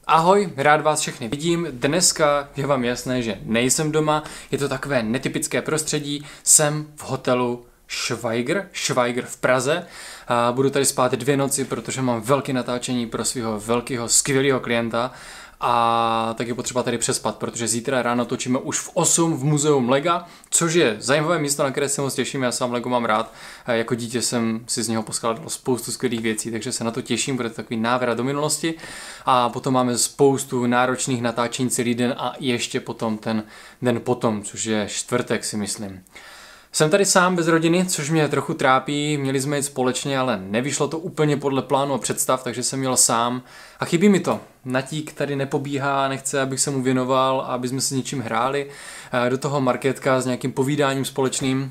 Ahoj, rád vás všechny vidím. Dneska je vám jasné, že nejsem doma, je to takové netypické prostředí, jsem v hotelu Schweiger v Praze a budu tady spát 2 noci, protože mám velké natáčení pro svého velkého, skvělého klienta a tak je potřeba tady přespat, protože zítra ráno točíme už v 8 v muzeum Lega, což je zajímavé místo, na které se moc těším, já sám Lego mám rád, jako dítě jsem si z něho poskládal spoustu skvělých věcí, takže se na to těším, bude to takový návrat do minulosti a potom máme spoustu náročných natáčení celý den a ještě potom ten den potom, což je čtvrtek si myslím. Jsem tady sám bez rodiny, což mě trochu trápí, měli jsme jít společně, ale nevyšlo to úplně podle plánu a představ, takže jsem jel sám a chybí mi to. Natík tady nepobíhá, nechce, abych se mu věnoval a aby jsme si s něčím hráli. Do toho marketka s nějakým povídáním společným.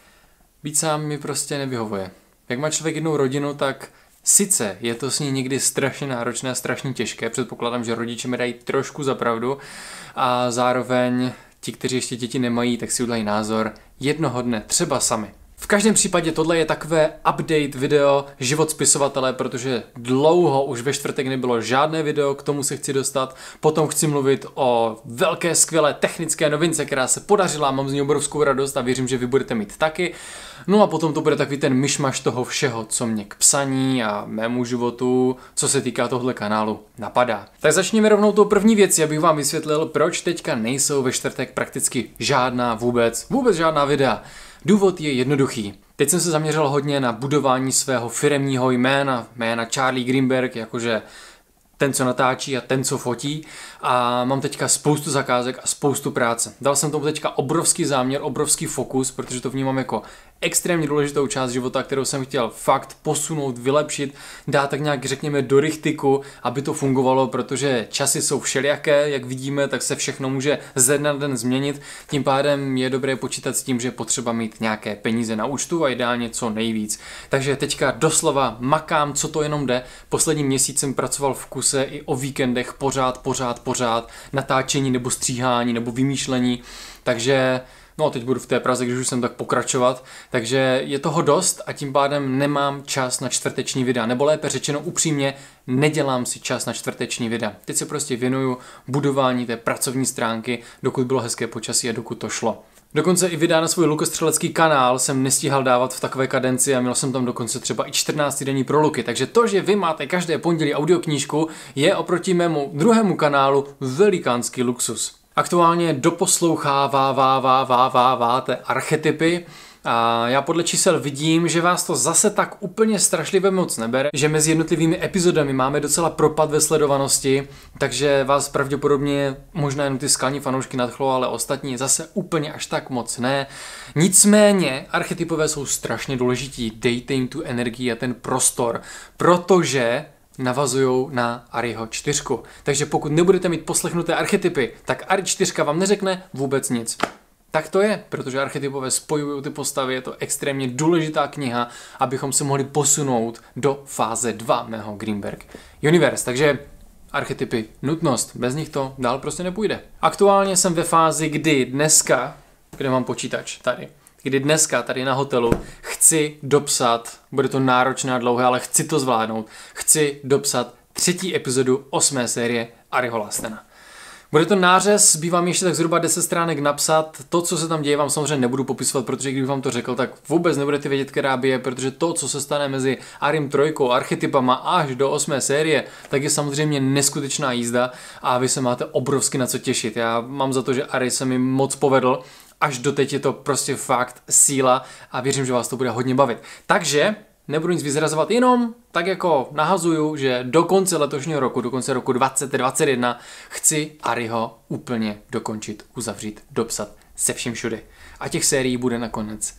Být sám mi prostě nevyhovuje. Jak má člověk jednou rodinu, tak sice je to s ní někdy strašně náročné a strašně těžké, předpokládám, že rodiče mi dají trošku za pravdu a zároveň ti, kteří ještě děti nemají, tak si udělají názor jednoho dne, třeba sami. V každém případě tohle je takové update video život spisovatele, protože dlouho už ve čtvrtek nebylo žádné video, k tomu se chci dostat. Potom chci mluvit o velké, skvělé technické novince, která se podařila, mám z ní obrovskou radost a věřím, že vy budete mít taky. No a potom to bude takový ten myšmaš toho všeho, co mě k psaní a mému životu, co se týká tohle kanálu, napadá. Tak začněme rovnou tou první věcí, abych vám vysvětlil, proč teďka nejsou ve čtvrtek prakticky vůbec žádná videa. Důvod je jednoduchý. Teď jsem se zaměřil hodně na budování svého firemního jména Charlie Greenberg, jakože ten, co natáčí a ten, co fotí a mám teďka spoustu zakázek a spoustu práce. Dal jsem tomu teďka obrovský záměr, obrovský fokus, protože to vnímám jako extrémně důležitou část života, kterou jsem chtěl fakt posunout, vylepšit, dát tak nějak řekněme do rychtiku, aby to fungovalo, protože časy jsou všelijaké, jak vidíme, tak se všechno může ze dne na den změnit, tím pádem je dobré počítat s tím, že je potřeba mít nějaké peníze na účtu a ideálně co nejvíc. Takže teďka doslova makám, co to jenom jde. Poslední měsíc jsem pracoval v kuse i o víkendech pořád, natáčení nebo stříhání nebo vymýšlení, takže no teď budu v té Praze, když už jsem tak pokračovat, takže je toho dost a tím pádem nemám čas na čtvrteční videa, nebo lépe řečeno upřímně, nedělám si čas na čtvrteční videa. Teď se prostě věnuju budování té pracovní stránky, dokud bylo hezké počasí a dokud to šlo. Dokonce i videa na svůj lukostřelecký kanál jsem nestíhal dávat v takové kadenci a měl jsem tam dokonce třeba i 14 denní pro luky, takže to, že vy máte každé pondělí audioknížku, je oproti mému druhému kanálu velikánský luxus. Aktuálně doposloucháváte archetypy a já podle čísel vidím, že vás to zase tak úplně strašlivě moc nebere, že mezi jednotlivými epizodami máme docela propad ve sledovanosti, takže vás pravděpodobně možná jenom ty skalní fanoušky nadchlo, ale ostatní zase úplně až tak moc ne. Nicméně archetypové jsou strašně důležití, dejte jim tu energii a ten prostor, protože navazujou na Ariho 4. Takže pokud nebudete mít poslechnuté archetypy, tak Ari 4 vám neřekne vůbec nic. Tak to je, protože archetypové spojují ty postavy, je to extrémně důležitá kniha, abychom se mohli posunout do fáze 2 mého Greenberg Universe. Takže archetypy nutnost, bez nich to dál prostě nepůjde. Aktuálně jsem ve fázi, kdy dneska, kde mám počítač tady, kdy dneska tady na hotelu chci dopsat, bude to náročné a dlouhé, ale chci to zvládnout, chci dopsat 3. epizodu 8. série Ariho Lastena. Bude to nářez, zbývá mi ještě tak zhruba 10 stránek napsat, to, co se tam děje, vám samozřejmě nebudu popisovat, protože kdybych vám to řekl, tak vůbec nebudete vědět, která by je, protože to, co se stane mezi Arim 3, archetypama až do 8. série, tak je samozřejmě neskutečná jízda a vy se máte obrovsky na co těšit. Já mám za to, že Ari se mi moc povedl, až doteď je to prostě fakt síla a věřím, že vás to bude hodně bavit. Takže nebudu nic vyzrazovat, jenom tak jako nahazuju, že do konce letošního roku, do konce roku 2021 chci Ariho úplně dokončit, uzavřít, dopsat se vším všude. A těch sérií bude nakonec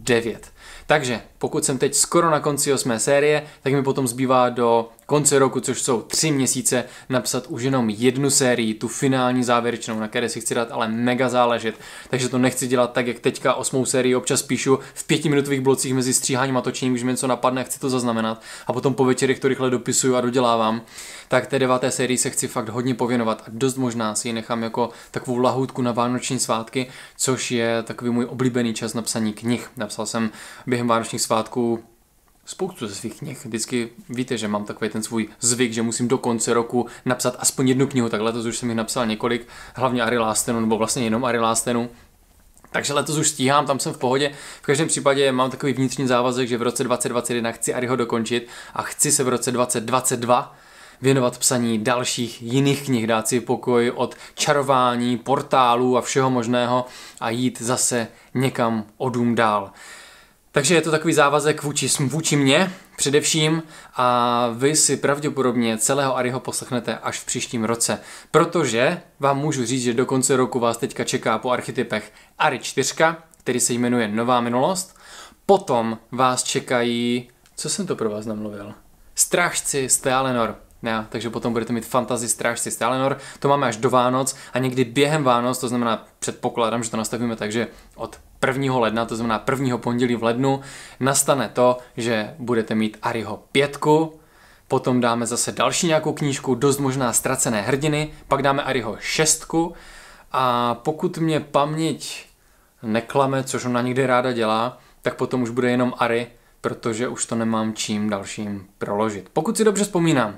9. Takže pokud jsem teď skoro na konci 8. série, tak mi potom zbývá do konce roku, což jsou 3 měsíce, napsat už jenom 1 sérii, tu finální závěrečnou, na které si chci dát ale mega záležet. Takže to nechci dělat tak, jak teďka 8. sérii občas píšu v 5minutových blocích mezi stříháním a točením, když mi něco napadne, chci to zaznamenat a potom po večerech to rychle dopisuju a dodělávám. Tak té 9. sérii se chci fakt hodně pověnovat a dost možná si ji nechám jako takovou lahůdku na vánoční svátky, což je takový můj oblíbený čas na psaní knih. Napsal jsem během vánočních svátků spoustu ze svých knih. Vždycky víte, že mám takový ten svůj zvyk, že musím do konce roku napsat aspoň jednu knihu, tak letos už jsem jich napsal několik, hlavně Ari Lastenu, nebo vlastně jenom Ari Lastenu. Takže letos už stíhám, tam jsem v pohodě. V každém případě mám takový vnitřní závazek, že v roce 2021 chci Ariho dokončit a chci se v roce 2022 věnovat psaní dalších jiných knih, dát si pokoj od čarování, portálů a všeho možného a jít zase někam o dům dál. Takže je to takový závazek vůči mně především a vy si pravděpodobně celého Ariho poslechnete až v příštím roce, protože vám můžu říct, že do konce roku vás teďka čeká po archetypech Ari 4, který se jmenuje Nová minulost, potom vás čekají, co jsem to pro vás namluvil? Strážci z Tealenor. Ja, takže potom budete mít fantasy Strážci z Tealenor, to máme až do Vánoc a někdy během Vánoc, to znamená předpokládám, že to nastavíme tak, že od 1. ledna, to znamená 1. pondělí v lednu, nastane to, že budete mít Ariho 5, potom dáme zase další nějakou knížku, dost možná Ztracené hrdiny, pak dáme Ariho 6 a pokud mě paměť neklame, což ona někdy ráda dělá, tak potom už bude jenom Ari, protože už to nemám čím dalším proložit. Pokud si dobře vzpomínám.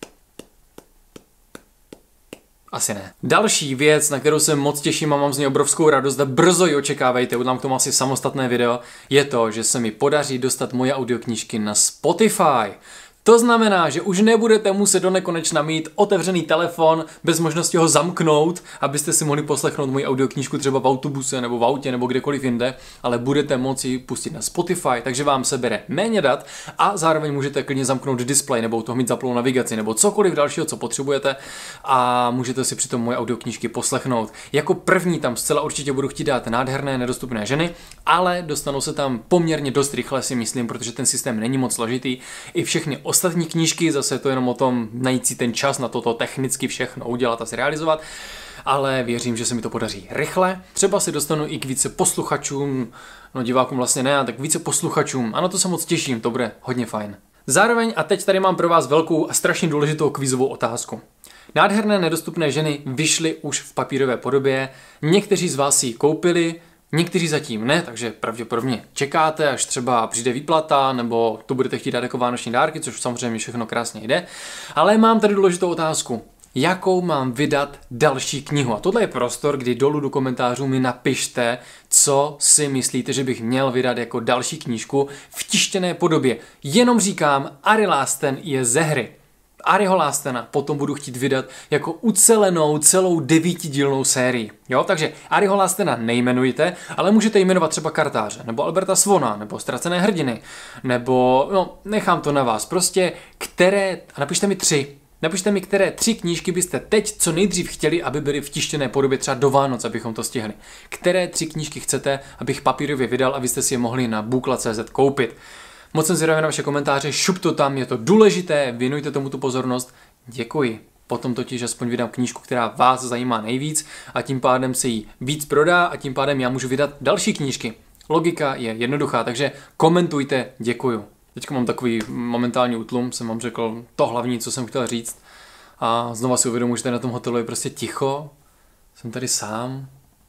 Asi ne. Další věc, na kterou se moc těším a mám z ní obrovskou radost a brzo ji očekávejte, udělám k tomu asi samostatné video, je to, že se mi podaří dostat moje audioknížky na Spotify. To znamená, že už nebudete muset do nekonečna mít otevřený telefon bez možnosti ho zamknout, abyste si mohli poslechnout moji audioknížku třeba v autobuse nebo v autě nebo kdekoliv jinde, ale budete moci pustit na Spotify, takže vám sebere méně dat a zároveň můžete klidně zamknout display nebo u toho mít zaplou navigaci nebo cokoliv dalšího, co potřebujete a můžete si přitom moje audioknížky poslechnout. Jako první tam zcela určitě budu chtít dát Nádherné nedostupné ženy, ale dostanou se tam poměrně dost rychle, si myslím, protože ten systém není moc složitý. I všechny ostatní knížky, zase je to jenom o tom najít si ten čas na toto technicky všechno udělat a zrealizovat, ale věřím, že se mi to podaří rychle. Třeba si dostanu i k více posluchačům, no divákům vlastně ne, tak více posluchačům. Ano, to se moc těším, to bude hodně fajn. Zároveň, a teď tady mám pro vás velkou a strašně důležitou kvízovou otázku. Nádherné nedostupné ženy vyšly už v papírové podobě, někteří z vás si ji koupili, někteří zatím ne, takže pravděpodobně čekáte, až třeba přijde výplata, nebo to budete chtít dát jako vánoční dárky, což samozřejmě všechno krásně jde. Ale mám tady důležitou otázku. Jakou mám vydat další knihu? A tohle je prostor, kdy dolů do komentářů mi napište, co si myslíte, že bych měl vydat jako další knížku v tištěné podobě. Jenom říkám, Ari Lasten je ze hry. Ariho Lastena potom budu chtít vydat jako ucelenou celou 9dílnou sérii. Jo, takže Ariho Lastena nejmenujte, ale můžete jmenovat třeba Kartáře, nebo Alberta Swona, nebo Ztracené hrdiny, nebo, no, nechám to na vás. Prostě které, a napište mi 3. Napište mi, které 3 knížky byste teď co nejdřív chtěli, aby byly v tištěné podobě třeba do Vánoc, abychom to stihli. Které 3 knížky chcete, abych papírově vydal, abyste si je mohli na Bookla.cz koupit. Moc jsem zvědavý na vaše komentáře, šup to tam, je to důležité, věnujte tomu tu pozornost. Děkuji. Potom totiž aspoň vydám knížku, která vás zajímá nejvíc a tím pádem se jí víc prodá a tím pádem já můžu vydat další knížky. Logika je jednoduchá, takže komentujte, děkuju. Teďka mám takový momentální útlum, jsem vám řekl to hlavní, co jsem chtěl říct. A znova si uvědomuji, že tady na tom hotelu je prostě ticho. Jsem tady sám.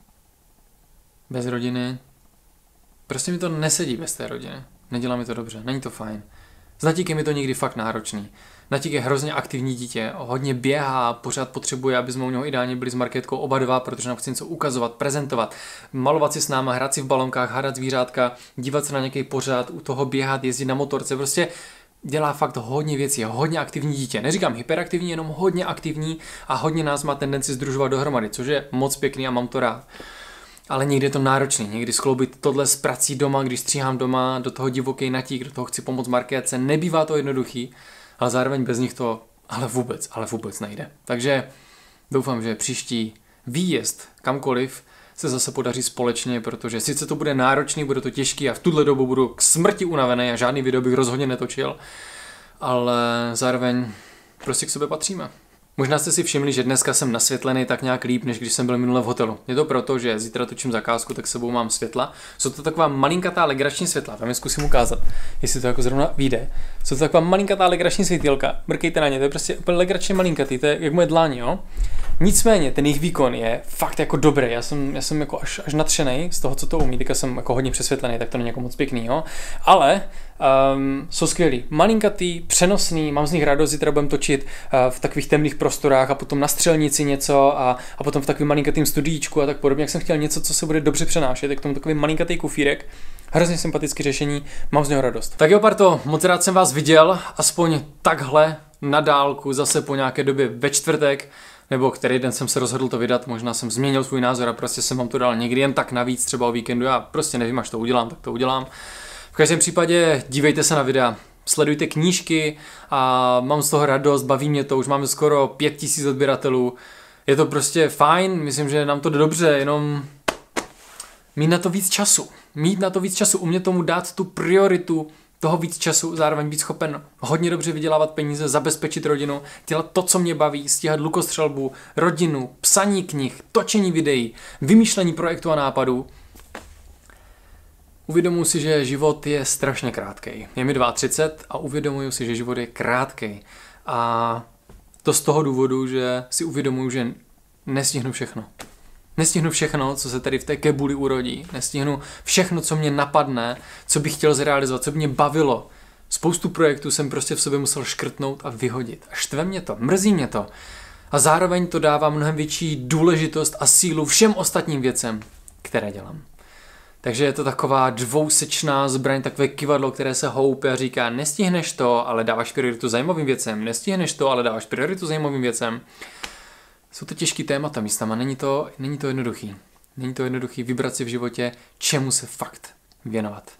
Bez rodiny. Prostě mi to nesedí bez té rodiny. Nedělá mi to dobře, není to fajn. S Natíkem je to někdy fakt náročný. Natík je hrozně aktivní dítě, hodně běhá, pořád potřebuje, aby jsme u něho ideálně byli s Markétkou oba dva, protože nám chce něco ukazovat, prezentovat, malovat si s náma, hrát si v balonkách, hádat zvířátka, dívat se na nějaký pořád, u toho běhat, jezdit na motorce, prostě dělá fakt hodně věcí, je hodně aktivní dítě. Neříkám hyperaktivní, jenom hodně aktivní a hodně nás má tendenci sdružovat dohromady, což je moc pěkný a mám to rád. Ale někdy je to náročný, někdy skloubit tohle s prací doma, když stříhám doma, do toho divoký Natík, do toho chci pomoct Markétce, nebývá to jednoduchý, ale zároveň bez nich to ale vůbec nejde. Takže doufám, že příští výjezd kamkoliv se zase podaří společně, protože sice to bude náročný, bude to těžký a v tuhle dobu budu k smrti unavený a žádný video bych rozhodně netočil, ale zároveň prostě k sobě patříme. Možná jste si všimli, že dneska jsem nasvětlený tak nějak líp, než když jsem byl minule v hotelu. Je to proto, že zítra točím zakázku, tak s sebou mám světla. Jsou to taková malinkatá legrační světla, vám je zkusím ukázat, jestli to jako zrovna vyjde. Jsou to taková malinkatá legrační světýlka, mrkejte na ně, to je prostě úplně legračně malinkatý, to je jak moje dláň, jo. Nicméně ten jejich výkon je fakt jako dobrý. Já jsem jako až nadšený z toho, co to umí. Teďka jsem jako hodně přesvětlený, tak to není jako moc pěkný, jo. Ale jsou skvělý. Malinkatý, přenosný, mám z nich radost, zítra budem točit v takových temných prostorách a potom na střelnici něco a potom v takovém malinkatým studíčku a tak podobně. Jak jsem chtěl něco, co se bude dobře přenášet, tak k tomu takový malinkatý kufírek. Hrozně sympatické řešení, mám z něho radost. Tak jo, parto, moc rád jsem vás viděl, aspoň takhle na dálku, zase po nějaké době ve čtvrtek, nebo který den jsem se rozhodl to vydat, možná jsem změnil svůj názor a prostě jsem vám to dal někdy jen tak navíc, třeba o víkendu, já prostě nevím, až to udělám, tak to udělám. V každém případě dívejte se na videa, sledujte knížky a mám z toho radost, baví mě to, už máme skoro 5000 odběratelů, je to prostě fajn, myslím, že nám to jde dobře, jenom mít na to víc času, umět tomu dát tu prioritu toho víc času, zároveň být schopen hodně dobře vydělávat peníze, zabezpečit rodinu, dělat to, co mě baví, stíhat lukostřelbu, rodinu, psaní knih, točení videí, vymýšlení projektů a nápadů. Uvědomuji si, že život je strašně krátkej. Je mi 32 a uvědomuji si, že život je krátkej. A to z toho důvodu, že si uvědomuji, že nestihnu všechno. Nestihnu všechno, co se tady v té kebuli urodí. Nestihnu všechno, co mě napadne, co bych chtěl zrealizovat, co by mě bavilo. Spoustu projektů jsem prostě v sobě musel škrtnout a vyhodit. A štve mě to, mrzí mě to. A zároveň to dává mnohem větší důležitost a sílu všem ostatním věcem, které dělám. Takže je to taková dvousečná zbraň, takové kyvadlo, které se houpe a říká, nestihneš to, ale dáváš prioritu zajímavým věcem. Nestihneš to, ale dáváš prioritu zajímavým věcem. Jsou to těžký témata místama, není to jednoduchý. Není to jednoduchý vybrat si v životě, čemu se fakt věnovat.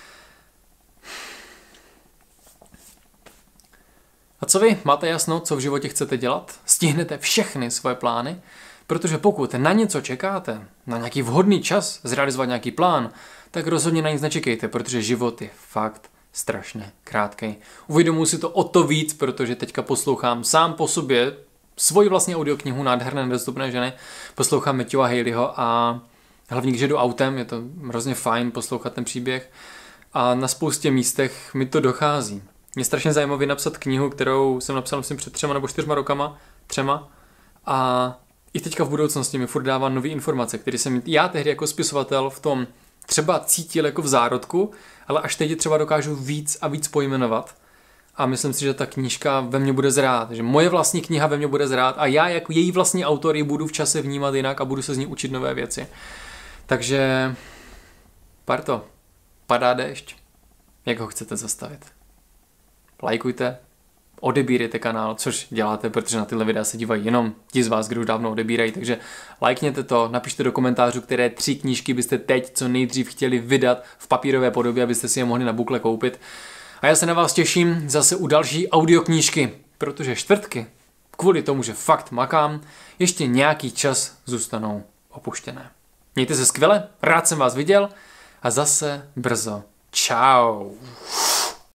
A co vy? Máte jasno, co v životě chcete dělat? Stihnete všechny svoje plány? Protože pokud na něco čekáte, na nějaký vhodný čas zrealizovat nějaký plán, tak rozhodně na nic nečekejte, protože život je fakt strašně krátkej. Uvědomuji si to o to víc, protože teďka poslouchám sám po sobě svoji vlastní audioknihu Nádherné nedostupné ženy, poslouchám Matthewa Haleyho a hlavně když jedu autem, je to hrozně fajn poslouchat ten příběh a na spoustě místech mi to dochází. Je strašně zajímavé napsat knihu, kterou jsem napsal myslím před 3 nebo 4 rokama, a i teďka v budoucnosti mi furt dává nové informace, které jsem já tehdy jako spisovatel v tom třeba cítil jako v zárodku, ale až teď třeba dokážu víc a víc pojmenovat. A myslím si, že ta knížka ve mně bude zrát, že moje vlastní kniha ve mně bude zrát a já jako její vlastní autor ji budu v čase vnímat jinak a budu se z ní učit nové věci. Takže, parto, padá déšť, jak ho chcete zastavit? Lajkujte, odebírejte kanál, což děláte, protože na tyhle videa se dívají jenom ti z vás, kdo už dávno odebírají, takže lajkněte to, napište do komentářů, které 3 knížky byste teď co nejdřív chtěli vydat v papírové podobě, abyste si je mohli na bukle koupit. A já se na vás těším zase u další audioknížky, protože čtvrtky, kvůli tomu, že fakt makám, ještě nějaký čas zůstanou opuštěné. Mějte se skvěle, rád jsem vás viděl a zase brzo. Čau.